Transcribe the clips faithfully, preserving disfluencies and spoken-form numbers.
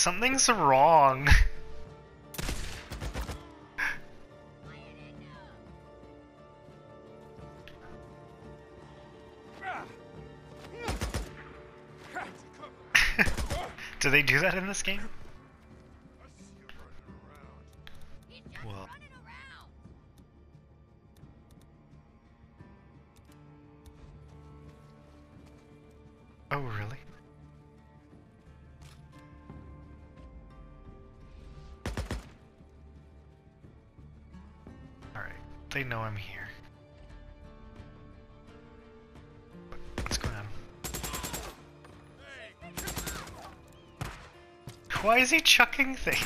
Something's wrong. Do they do that in this game? Well. Oh, really? Alright, they know I'm here. What's going on? Why is he chucking things?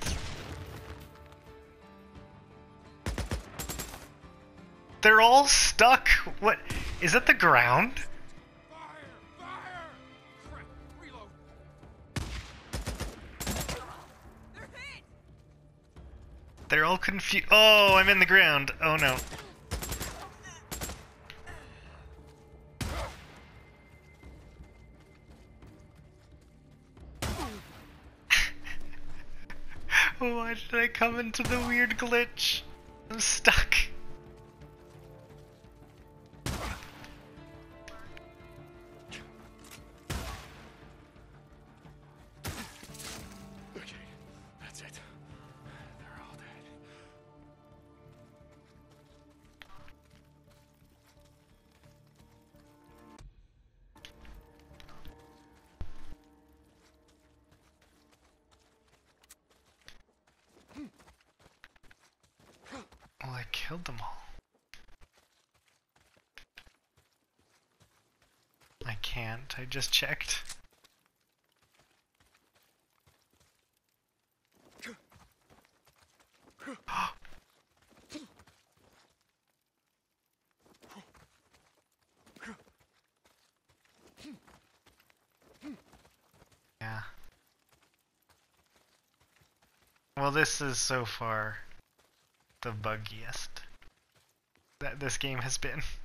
They're all stuck. What? Is that the ground? They're all confused. Oh, I'm in the ground. Oh no. Why did I come into the weird glitch? I'm stuck. Okay, that's it. They're all dead. Well, I killed them all. I can't. I just checked. Yeah. Well, this is so far the buggiest that this game has been.